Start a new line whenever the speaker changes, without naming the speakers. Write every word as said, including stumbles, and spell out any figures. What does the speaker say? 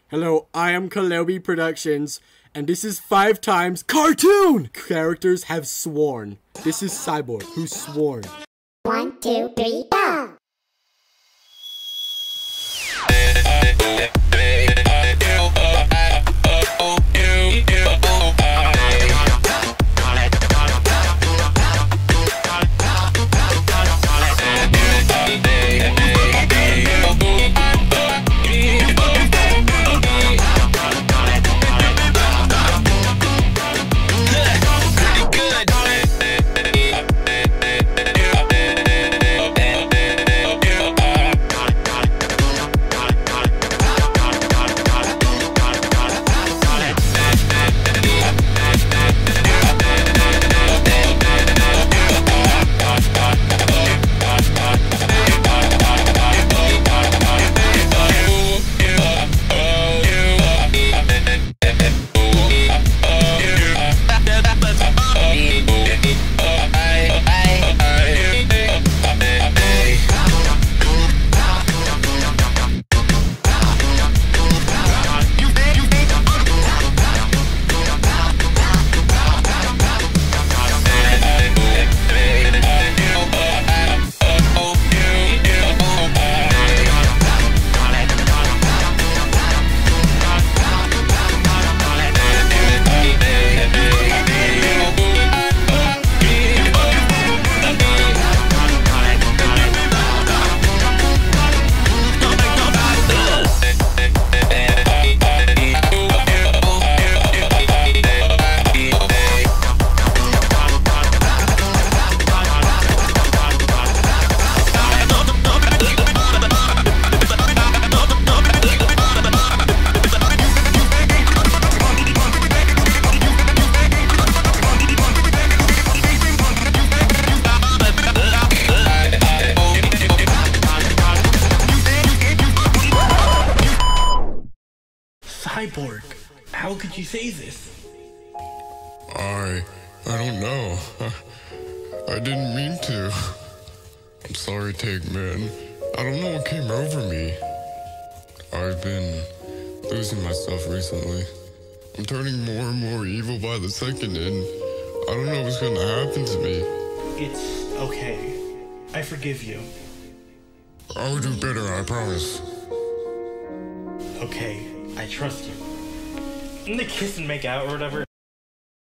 Hello, I am Kalobi Productions, and this is five times cartoon! Characters have sworn. This is Cyborg, who's sworn.
One, two, three, go!
Cyborg, how could you say this?
I... I don't know. I didn't mean to. I'm sorry, Take Man. I don't know what came over me. I've been losing myself recently. I'm turning more and more evil by the second, and I don't know what's gonna happen to me.
It's okay. I forgive you.
I'll do better, I promise.
Okay, I trust you. And the kiss and make out or whatever.